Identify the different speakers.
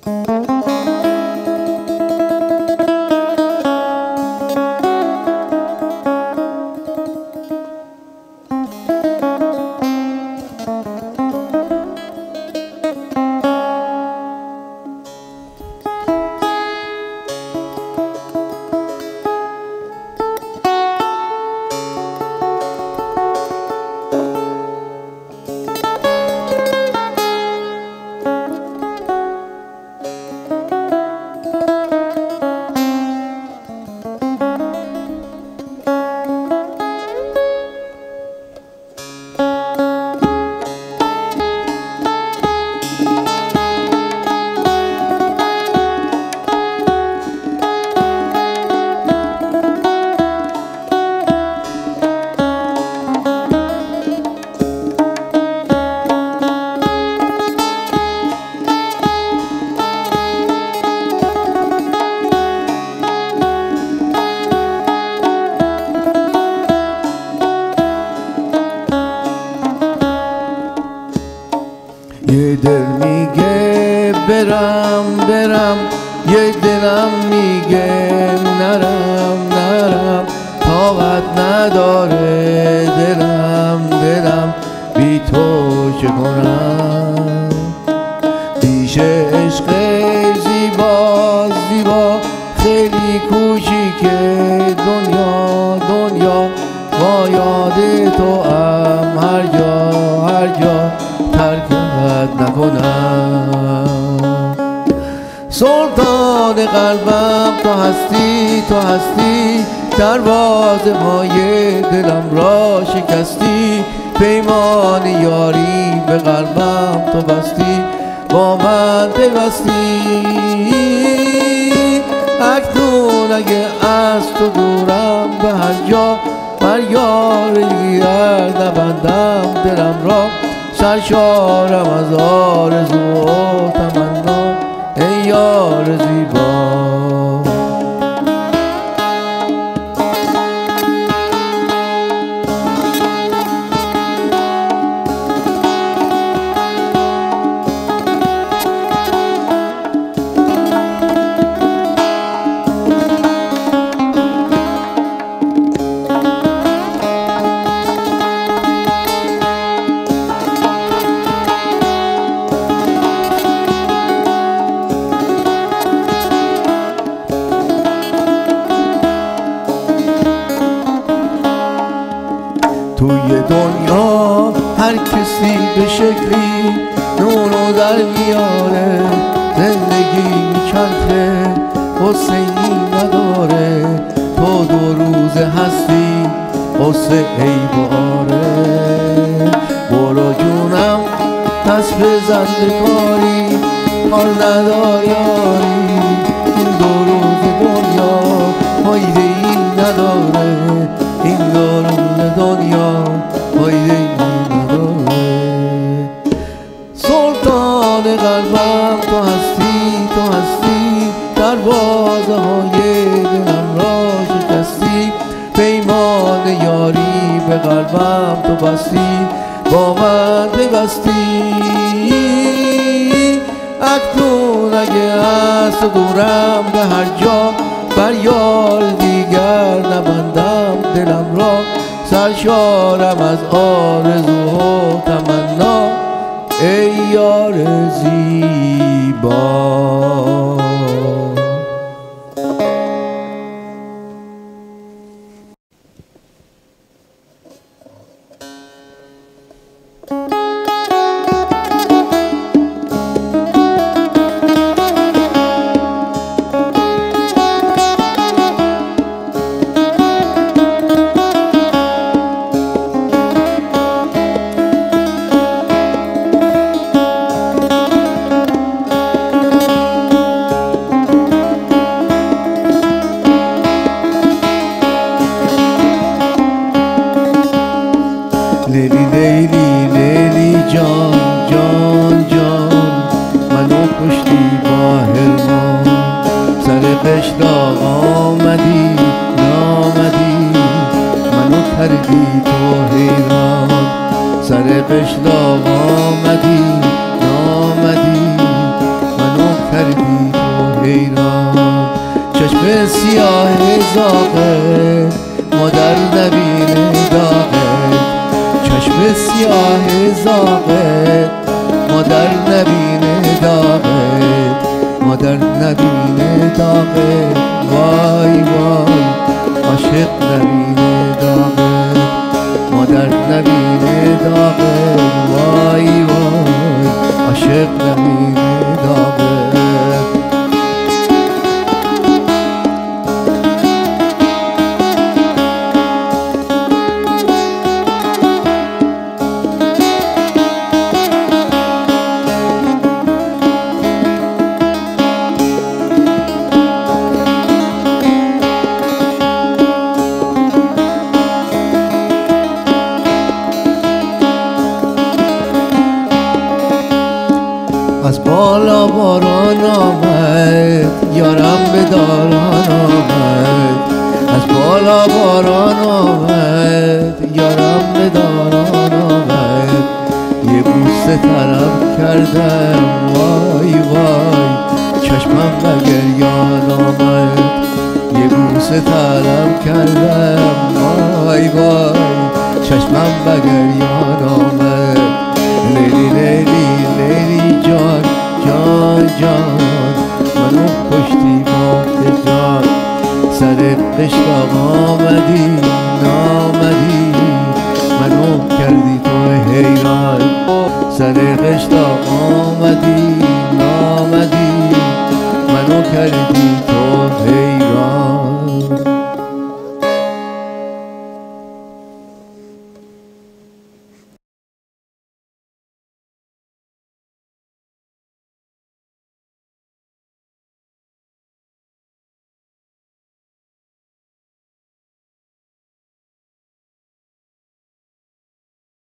Speaker 1: یه دل میگه برم برم، یه دلم میگه نرم نرم. طاقت نداره دلم بی تو چه کنم. پیش عشق زیبا زیبا خیلی کوچیکه دنیا با یاد تو هم هر جا ترکت نکنم. سلطان قلبم تو هستی دروازه های دلم را شکستی. پیمان یاری به قلبم تو بستی، با من پیوستی. اکنون اگه از تو دورم به هر جا بر یار دیگر نبندم دلم را. سرشارم از آرزو و تمنا ای یار زیبا. توی دنیا هر کسی به شکلی نونو در میاره، زندگی میچرخه حسینی نداره. تو 2 روز هستی قصه ای باره. برو جونم پس بزن به کاری، کار ندار یاری. این 2 روز دنیا فایده ای نداره، این 2 روز دنیا فایده ای نداره. سلطان قلبم تو هستی دروازه های دلم را شکستی. پیمان یاری به قلبم تو بستی، با من پیوستی. اکنون اگه از تو دورم به هر جا بر یار دیگر نبندم دلم را. سرشارم از آرزو و تمنا ای یار زیبا. زاغه ما در نبینه داغه چشم سیاه زاغه ما در نبینه داغه ما در نبینه داغه وای وای عاشق نبینه داغه ما در نبینه داغه وای وای عاشق نبینه داغه از بالا باران آمد یارم به داران آمد از بالا باران آمد یارم به داران آمد یه بوسه طلب کردم وای وای چشمم به گریان آمد یه بوسه طلب کردم وای وای چشمم به گریان آمد لیلی لیلی لیلی جان جان جان منو کشتی با جان سر قشقم آمدی